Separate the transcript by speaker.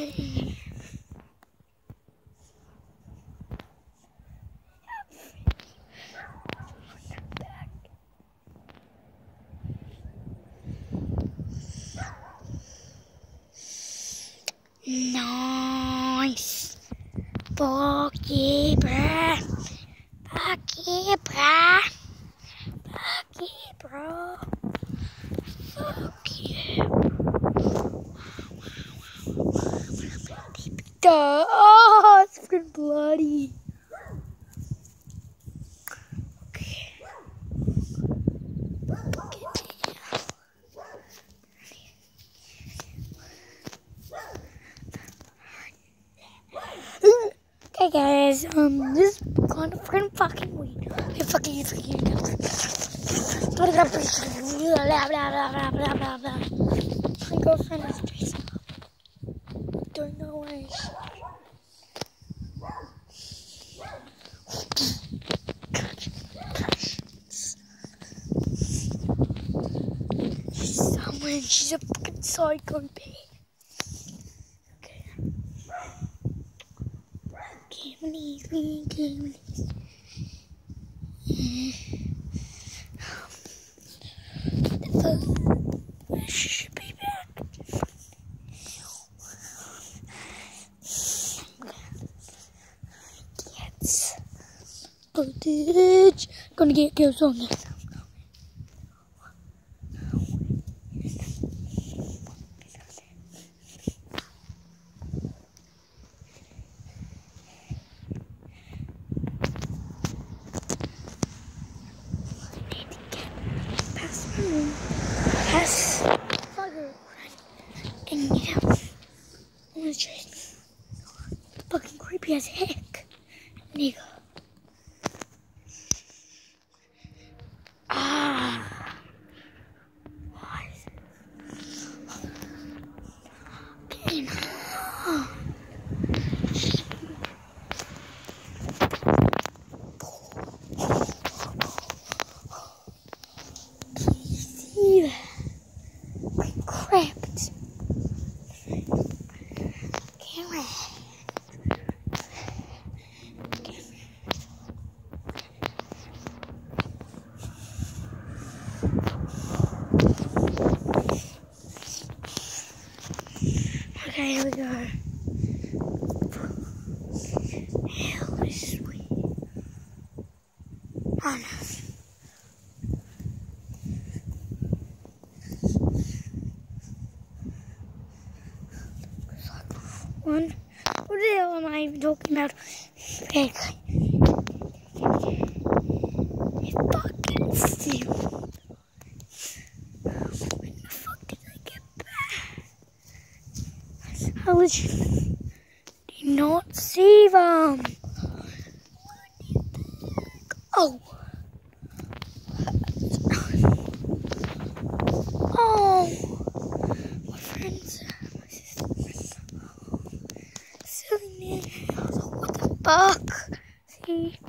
Speaker 1: Nice. Fuck yeah, bruh. Fuck yeah, bruh. Fuck yeah, bro. Fuck yeah. Oh, it's freaking bloody. Okay. Okay, guys, this is kind of fucking weird. Okay, fucking my girlfriend is dressing up. Don't know why. She's someone. She's a fucking psycho bitch. Okay. She should be back. Yes. Footage. Gonna get girls on it. Pass. And yeah, I'm gonna chase me. Fucking creepy as heck, nigga. Getting home. Can you see that? Crap. Camera. Okay, here we go. Hell is sweet. Oh no. One. What the hell am I even talking about? Okay. It's fucking still. When the fuck did I get back? I literally did not see them. Oh. Oh. My friends. My sister. Silly man. I was like, what the fuck? See?